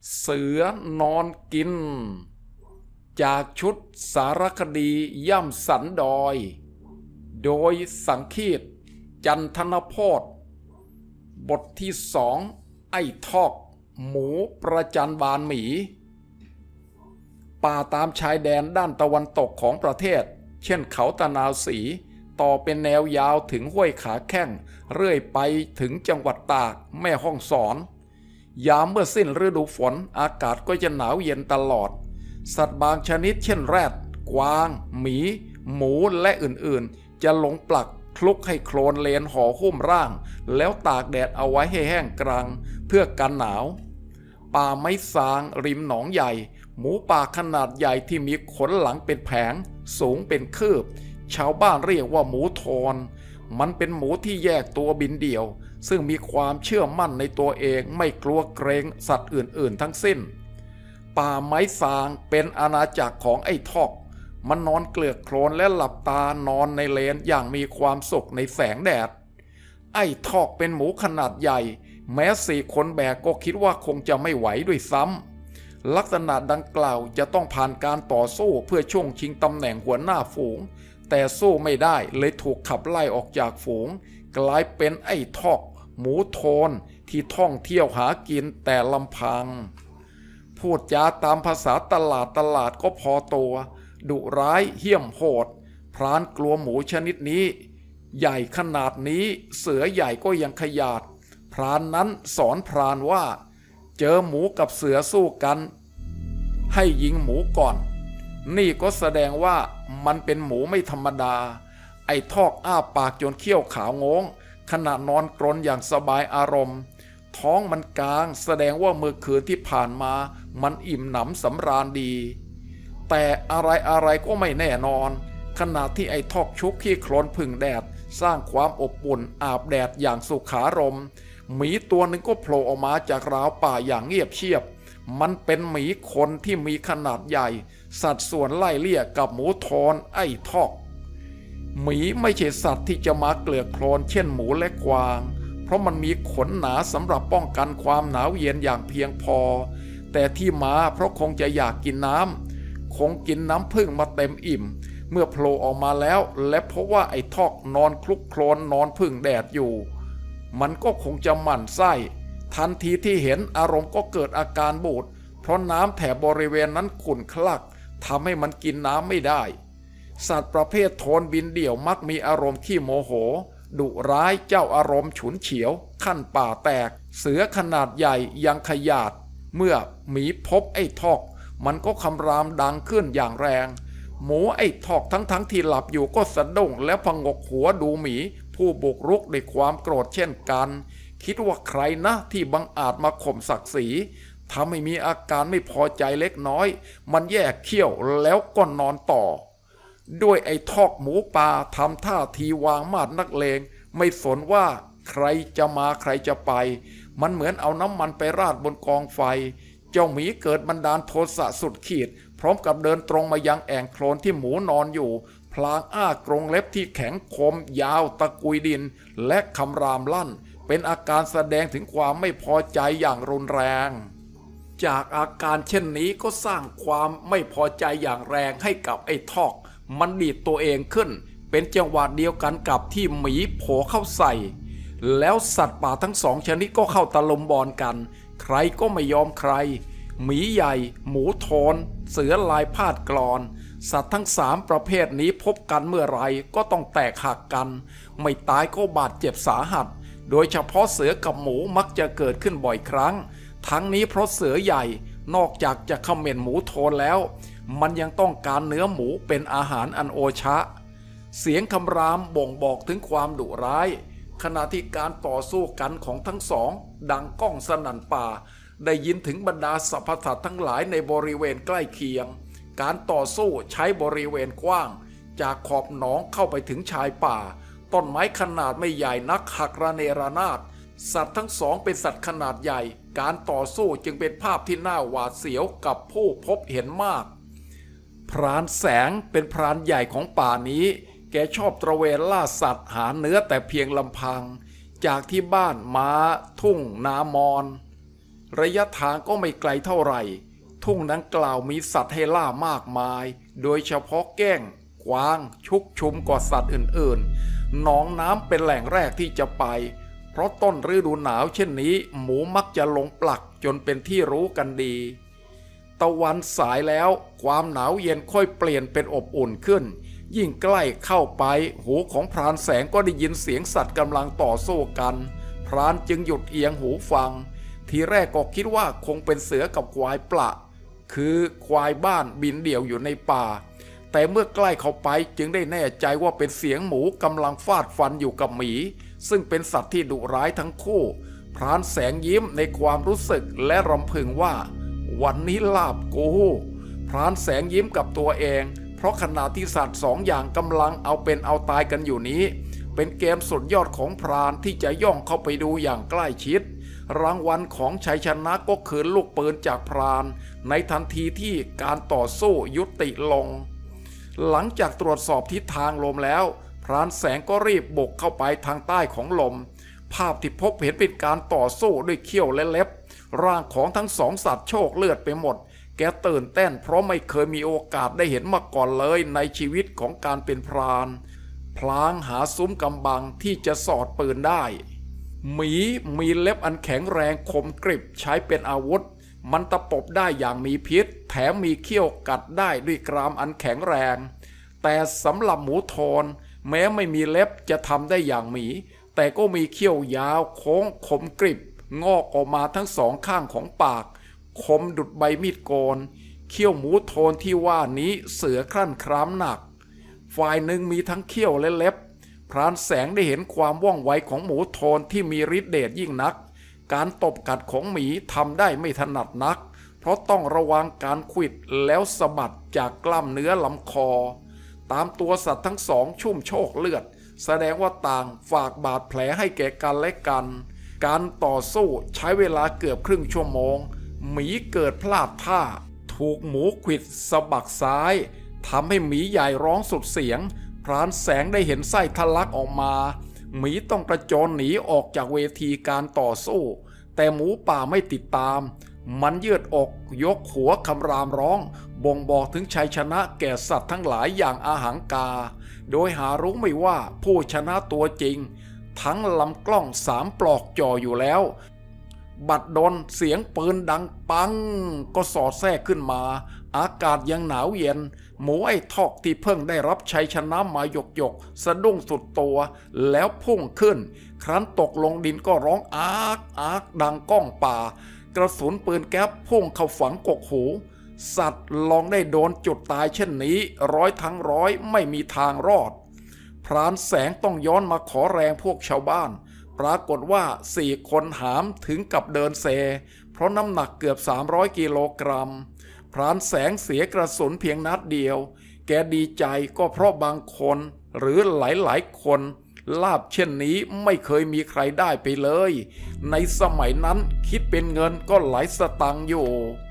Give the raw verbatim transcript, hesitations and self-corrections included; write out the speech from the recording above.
เสือนอนกินจากชุดสารคดีย่ำสันดอยโดยสังคีตจันทนโพธิ์บทที่สองไอ้ทอกหมูประจันบานหมีป่าตามชายแดนด้านตะวันตกของประเทศเช่นเขาตะนาวศรีต่อเป็นแนวยาวถึงห้วยขาแข้งเรื่อยไปถึงจังหวัดตากแม่ฮ่องสอนยามเมื่อสิ้นฤดูฝนอากาศก็จะหนาวเย็นตลอดสัตว์บางชนิดเช่นแรดกวางหมีหมูและอื่นๆจะหลงปลักคลุกให้โคลนเลนห่อหุ้มร่างแล้วตากแดดเอาไว้ให้แห้งกรังเพื่อกันหนาวป่าไม้สางริมหนองใหญ่หมูป่าขนาดใหญ่ที่มีขนหลังเป็นแผงสูงเป็นคืบชาวบ้านเรียกว่าหมูทอนมันเป็นหมูที่แยกตัวบินเดี่ยวซึ่งมีความเชื่อมั่นในตัวเองไม่กลัวเกรงสัตว์อื่นๆทั้งสิ้นป่าไม้สางเป็นอาณาจักรของไอ้ทอกมันนอนเกลือกโคลนและหลับตานอนในเลนอย่างมีความสุขในแสงแดดไอ้ทอกเป็นหมูขนาดใหญ่แม้สี่คนแบกก็คิดว่าคงจะไม่ไหวด้วยซ้ำลักษณะดังกล่าวจะต้องผ่านการต่อสู้เพื่อช่วงชิงตำแหน่งหัวหน้าฝูงแต่สู้ไม่ได้เลยถูกขับไล่ออกจากฝูงกลายเป็นไอ้ทอกหมูโทนที่ท่องเที่ยวหากินแต่ลำพังพูดจาตามภาษาตลาดตลาดก็พอตัวดุร้ายเหี้ยมโหดพรานกลัวหมูชนิดนี้ใหญ่ขนาดนี้เสือใหญ่ก็ยังขยาดพรานนั้นสอนพรานว่าเจอหมูกับเสือสู้กันให้ยิงหมูก่อนนี่ก็แสดงว่ามันเป็นหมูไม่ธรรมดาไอ้ทอกอ้าปากจนเขี้ยวขาวงงขณะนอนกรนอย่างสบายอารมณ์ท้องมันกลางแสดงว่าเมื่อคืนที่ผ่านมามันอิ่มหนำสำราญดีแต่อะไรอะไรก็ไม่แน่นอนขณะที่ไอ้ทอกชุกขี้โคลนพึ่งแดดสร้างความอบอุ่นอาบแดดอย่างสุขารมณ์หมีตัวหนึ่งก็โผล่ออกมาจากราวป่าอย่างเงียบเชียบมันเป็นหมีคนที่มีขนาดใหญ่สัดส่วนไล่เลี่ยกับหมูทอนไอ้ทอกหมีไม่ใช่สัตว์ที่จะมาเกลือกโคลนเช่นหมูและกวางเพราะมันมีขนหนาสำหรับป้องกันความหนาวเย็นอย่างเพียงพอแต่ที่มาเพราะคงจะอยากกินน้ำคงกินน้ำผึ้งมาเต็มอิ่มเมื่อโผล่ออกมาแล้วและเพราะว่าไอ้ทอกนอนคลุกโคลนนอนผึ้งแดดอยู่มันก็คงจะหมั่นไส้ทันทีที่เห็นอารมณ์ก็เกิดอาการบูดเพราะน้ำแถบบริเวณนั้นขุ่นคลักทำให้มันกินน้ำไม่ได้สัตว์ประเภทโทนบินเดี่ยวมักมีอารมณ์ขี้โมโหดุร้ายเจ้าอารมณ์ฉุนเฉียวขั้นป่าแตกเสือขนาดใหญ่ยังขยาดเมื่อหมีพบไอ้ทอกมันก็คำรามดังขึ้นอย่างแรงหมูไอ้ทอกทั้งทั้งที่หลับอยู่ก็สะดุ้งและพงกหัวดูหมีผู้บุกรุกด้วยความโกรธเช่นกันคิดว่าใครนะที่บังอาจมาข่มศักดิ์ศรีทำให้มีอาการไม่พอใจเล็กน้อยมันแยกเขี้ยวแล้วก็นอนต่อด้วยไอ้ทอกหมูป่าทำท่าทีวางมาดนักเลงไม่สนว่าใครจะมาใครจะไปมันเหมือนเอาน้ำมันไปราดบนกองไฟเจ้าหมีเกิดบันดาลโทสะสุดขีดพร้อมกับเดินตรงมายังแอ่งโคลนที่หมูนอนอยู่พลางอ้ากรงเล็บที่แข็งคมยาวตะกุยดินและคำรามลั่นเป็นอาการแสดงถึงความไม่พอใจอย่างรุนแรงจากอาการเช่นนี้ก็สร้างความไม่พอใจอย่างแรงให้กับไอ้ทอกมันดีดตัวเองขึ้นเป็นจังหวะเดียวกันกับที่หมีโผล่เข้าใส่แล้วสัตว์ป่าทั้งสองชนิดก็เข้าตะลุมบอลกันใครก็ไม่ยอมใครหมีใหญ่หมูโทนเสือลายพาดกลอนสัตว์ทั้งสามประเภทนี้พบกันเมื่อไรก็ต้องแตกหักกันไม่ตายก็บาดเจ็บสาหัสโดยเฉพาะเสือกับหมูมักจะเกิดขึ้นบ่อยครั้งทั้งนี้เพราะเสือใหญ่นอกจากจะเขม่นหมูโทนแล้วมันยังต้องการเนื้อหมูเป็นอาหารอันโอชะเสียงคำรามบ่งบอกถึงความดุร้ายขณะที่การต่อสู้กันของทั้งสองดังก้องสนั่นป่าได้ยินถึงบรรดาสรรพสัตว์ทั้งหลายในบริเวณใกล้เคียงการต่อสู้ใช้บริเวณกว้างจากขอบหนองเข้าไปถึงชายป่าต้นไม้ขนาดไม่ใหญ่นักหักระเนระนาดสัตว์ทั้งสองเป็นสัตว์ขนาดใหญ่การต่อสู้จึงเป็นภาพที่น่าหวาดเสียวกับผู้พบเห็นมากพรานแสงเป็นพรานใหญ่ของป่านี้แกชอบตระเวนล่าสัตว์หาเนื้อแต่เพียงลำพังจากที่บ้านมาทุ่งนามอนระยะทางก็ไม่ไกลเท่าไหร่ทุ่งนั้นกล่าวมีสัตว์ให้ล่ามากมายโดยเฉพาะแก้งกวางชุกชุมกว่าสัตว์อื่นๆหนองน้ำเป็นแหล่งแรกที่จะไปเพราะต้นฤดูหนาวเช่นนี้หมูมักจะลงปลักจนเป็นที่รู้กันดีตะวันสายแล้วความหนาวเย็นค่อยเปลี่ยนเป็นอบอุ่นขึ้นยิ่งใกล้เข้าไปหูของพรานแสงก็ได้ยินเสียงสัตว์กำลังต่อสู้กันพรานจึงหยุดเอียงหูฟังทีแรกก็คิดว่าคงเป็นเสือกับควายปละคือควายบ้านบินเดี่ยวอยู่ในป่าแต่เมื่อใกล้เข้าไปจึงได้แน่ใจว่าเป็นเสียงหมูกำลังฟาดฟันอยู่กับหมีซึ่งเป็นสัตว์ที่ดุร้ายทั้งคู่พรานแสงยิ้มในความรู้สึกและรำพึงว่าวันนี้ลาบกูพรานแสงยิ้มกับตัวเองเพราะขณะที่สัตว์สองอย่างกำลังเอาเป็นเอาตายกันอยู่นี้เป็นเกมสุดยอดของพรานที่จะย่องเข้าไปดูอย่างใกล้ชิดรางวัลของชัยชนะก็คือลูกปืนจากพรานในทันทีที่การต่อสู้ยุติลงหลังจากตรวจสอบทิศทางลมแล้วพรานแสงก็รีบบุกเข้าไปทางใต้ของลมภาพที่พบเห็นเป็นการต่อสู้ด้วยเขี้ยวและเล็บร่างของทั้งสองสัตว์โชกเลือดไปหมดแกตื่นเต้นเพราะไม่เคยมีโอกาสได้เห็นมาก่อนเลยในชีวิตของการเป็นพรานพลางหาซุ้มกำบังที่จะสอดปืนได้หมีมีเล็บอันแข็งแรงคมกริบใช้เป็นอาวุธมันตะปบได้อย่างมีพิษแถมมีเขี้ยวกัดได้ด้วยกรามอันแข็งแรงแต่สำหรับหมูโทนแม้ไม่มีเล็บจะทำได้อย่างหมีแต่ก็มีเขี้ยวยาวโค้งคมกริบงอกออกมาทั้งสองข้างของปากคมดุจใบมีดโกนเขี้ยวหมูโทนที่ว่านี้เสือครั่นคร้ำหนักฝ่ายหนึ่งมีทั้งเขี้ยวและเล็บพรานแสงได้เห็นความว่องไวของหมูโทนที่มีฤทธิ์เดชยิ่งนักการตบกัดของหมีทำได้ไม่ถนัดนักเพราะต้องระวังการขวิดแล้วสะบัดจากกล้ามเนื้อลำคอตามตัวสัตว์ทั้งสองชุ่มโชกเลือดแสดงว่าต่างฝากบาดแผลให้แก่กันและกันการต่อสู้ใช้เวลาเกือบครึ่งชั่วโมงหมีเกิดพลาดท่าถูกหมูขวิดสะบักซ้ายทำให้หมีใหญ่ร้องสุดเสียงพรานแสงได้เห็นไส้ทะลักออกมาหมีต้องกระโจนหนีออกจากเวทีการต่อสู้แต่หมูป่าไม่ติดตามมันยืดอกยกหัวคำรามร้องบ่งบอกถึงชัยชนะแก่สัตว์ทั้งหลายอย่างอาหังกาโดยหารู้ไม่ว่าผู้ชนะตัวจริงทั้งลำกล้องสามปลอกจ่ออยู่แล้วบัดดลเสียงปืนดังปังก็สอดแทรกขึ้นมาอากาศยังหนาวเย็นหมูไอ้ทอกที่เพิ่งได้รับชัยชนะมาหยกหยกสะดุ้งสุดตัวแล้วพุ่งขึ้นครั้นตกลงดินก็ร้องอากอากดังก้องป่ากระสุนปืนแก๊ปพุ่งเข้าฝังกกหูสัตว์ลองได้โดนจุดตายเช่นนี้ร้อยทั้งร้อยไม่มีทางรอดพรานแสงต้องย้อนมาขอแรงพวกชาวบ้านปรากฏว่าสี่คนหามถึงกับเดินเซเพราะน้ำหนักเกือบสามร้อยกิโลกรัมพรานแสงเสียกระสุนเพียงนัดเดียวแกดีใจก็เพราะบางคนหรือหลายๆคนลาบเช่นนี้ไม่เคยมีใครได้ไปเลยในสมัยนั้นคิดเป็นเงินก็หลายสตางค์อยู่